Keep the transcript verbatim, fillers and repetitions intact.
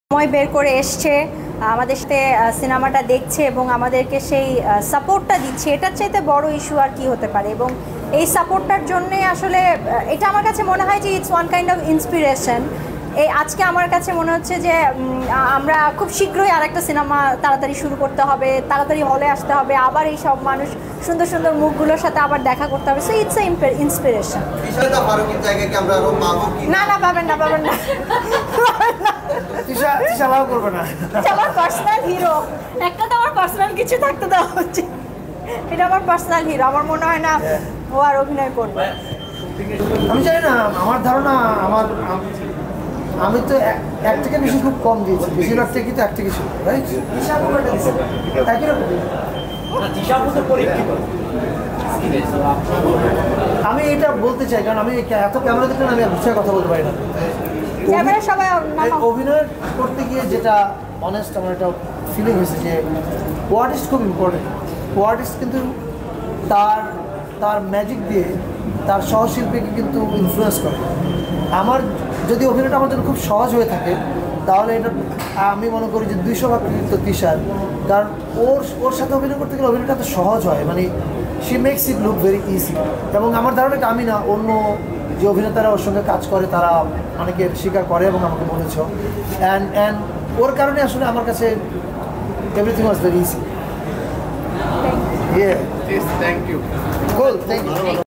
সময় বের করে এসছে আমাদের সাথে সিনেমাটা দেখছে এবং আমাদেরকে সেই সাপোর্টটা দিচ্ছে, এটার চাইতে বড় ইস্যু আর কি হতে পারে। এবং এই সাপোর্টটার জন্যে আসলে এটা আমার কাছে মনে হয় যে it's one kind of inspiration. এই আজকে আমার কাছে মনে হচ্ছে যে আমরা খুব শীঘ্রই আর একটা সিনেমা তাড়াতাড়ি শুরু করতে হবে, তাড়াতাড়ি হলে আসতে হবে, আবার এই সব মানুষ সুন্দর সুন্দর মুখগুলোর সাথে আবার দেখা করতে হবে। So it's a inspiration. না না পাবেন না পাবেন না আমার পার্সোনাল হিরো একটা তো আমার পার্সোনাল কিছু থাকতে দেওয়া হচ্ছে, এটা আমার পার্সোনাল হিরো। আমার মনে হয় না ও আর অভিনয় করবে। আমি জানি না, আমার ধারণা আমার আমি তো এক থেকে বেশি খুব কম দিয়েছি, বেশিরভাগ থেকে তো এক থেকে ছিল আমি এটা বলতে চাই, কারণ আমি এত ক্যামেরা দেখলে আমি বিষয়ে কথা বলতে পারি না। অভিনয় করতে গিয়ে যেটা অনেস্ট আমার একটা ফিলিং হয়েছে যে কোয়ার্টিস্ট খুব ইম্পর্টেন্ট। কোয়ার্টিস্ট কিন্তু তার তার ম্যাজিক দিয়ে তার সহশিল্পীকে কিন্তু ইনফ্লুয়েন্স করে। আমার যদি অভিনয়টা আমার জন্য খুব সহজ হয়ে থাকে তাহলে এটা আমি মনে করি যে দুইশো ভাগ কৃতিত্ব তিশার, কারণ ওর ওর সাথে অভিনয় করতে গেলে অভিনয়টা তো সহজ হয়, মানে she makes it look very easy. এবং আমার ধারণা আমি না, অন্য যে অভিনেতারা ওর সঙ্গে কাজ করে তারা অনেকে স্বীকার করে এবং আমাকে বলেছ, অ্যান্ড অ্যান্ড ওর কারণে আসলে আমার কাছে everything was very easy. Yes, thank you. Cool, thank you.